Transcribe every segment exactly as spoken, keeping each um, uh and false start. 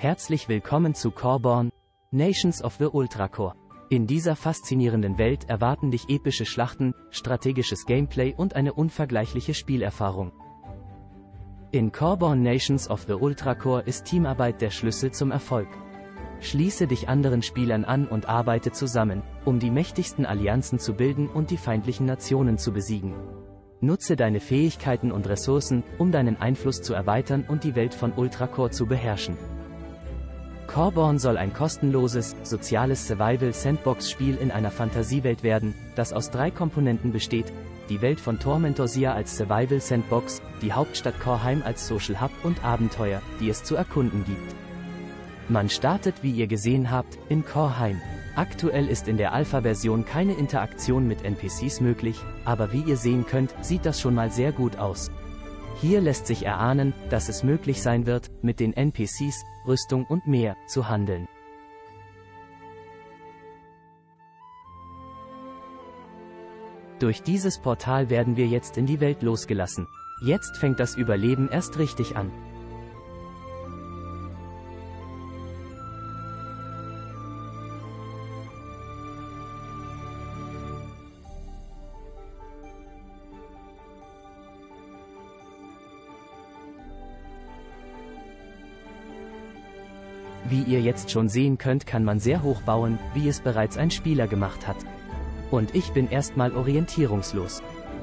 Herzlich willkommen zu Coreborn, Nations of the Ultracore. In dieser faszinierenden Welt erwarten dich epische Schlachten, strategisches Gameplay und eine unvergleichliche Spielerfahrung. In Coreborn Nations of the Ultracore ist Teamarbeit der Schlüssel zum Erfolg. Schließe dich anderen Spielern an und arbeite zusammen, um die mächtigsten Allianzen zu bilden und die feindlichen Nationen zu besiegen. Nutze deine Fähigkeiten und Ressourcen, um deinen Einfluss zu erweitern und die Welt von Ultracore zu beherrschen. Coreborn soll ein kostenloses, soziales Survival-Sandbox-Spiel in einer Fantasiewelt werden, das aus drei Komponenten besteht: die Welt von Tormentosia als Survival-Sandbox, die Hauptstadt Coreheim als Social Hub und Abenteuer, die es zu erkunden gibt. Man startet, wie ihr gesehen habt, in Coreheim. Aktuell ist in der Alpha-Version keine Interaktion mit N P Cs möglich, aber wie ihr sehen könnt, sieht das schon mal sehr gut aus. Hier lässt sich erahnen, dass es möglich sein wird, mit den N P Cs, Rüstung und mehr, zu handeln. Durch dieses Portal werden wir jetzt in die Welt losgelassen. Jetzt fängt das Überleben erst richtig an. Wie ihr jetzt schon sehen könnt, kann man sehr hoch bauen, wie es bereits ein Spieler gemacht hat. Und ich bin erstmal orientierungslos.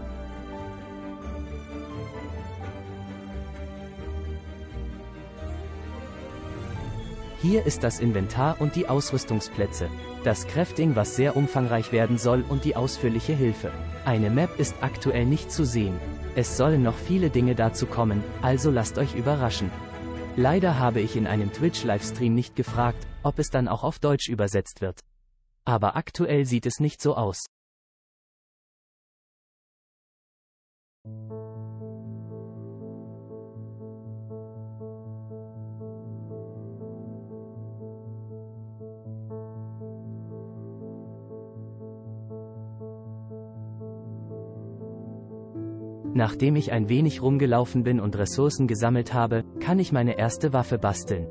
Hier ist das Inventar und die Ausrüstungsplätze, das Crafting, was sehr umfangreich werden soll, und die ausführliche Hilfe. Eine Map ist aktuell nicht zu sehen. Es sollen noch viele Dinge dazu kommen, also lasst euch überraschen. Leider habe ich in einem Twitch-Livestream nicht gefragt, ob es dann auch auf Deutsch übersetzt wird. Aber aktuell sieht es nicht so aus. Nachdem ich ein wenig rumgelaufen bin und Ressourcen gesammelt habe, kann ich meine erste Waffe basteln.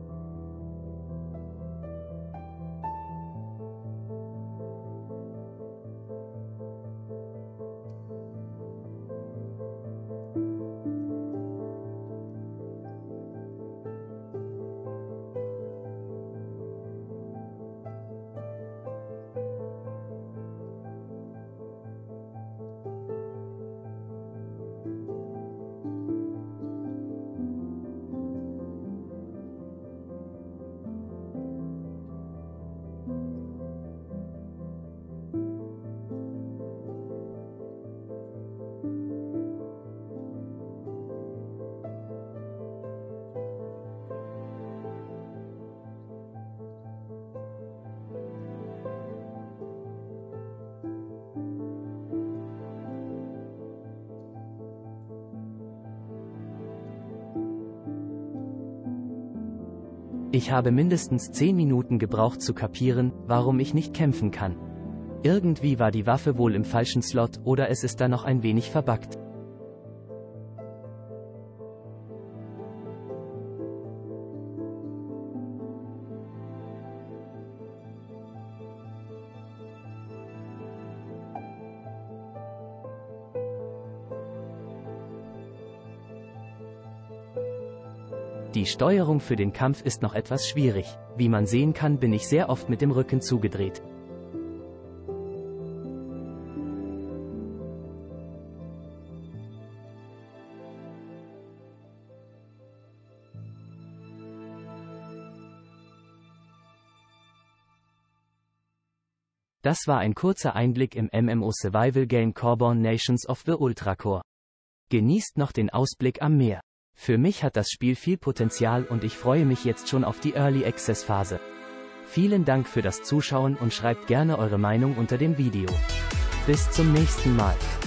Ich habe mindestens zehn Minuten gebraucht zu kapieren, warum ich nicht kämpfen kann. Irgendwie war die Waffe wohl im falschen Slot, oder es ist da noch ein wenig verbuggt. Die Steuerung für den Kampf ist noch etwas schwierig. Wie man sehen kann, bin ich sehr oft mit dem Rücken zugedreht. Das war ein kurzer Einblick im M M O-Survival-Game Coreborn Nations of the Ultracore. Genießt noch den Ausblick am Meer. Für mich hat das Spiel viel Potenzial und ich freue mich jetzt schon auf die Early Access Phase. Vielen Dank für das Zuschauen und schreibt gerne eure Meinung unter dem Video. Bis zum nächsten Mal.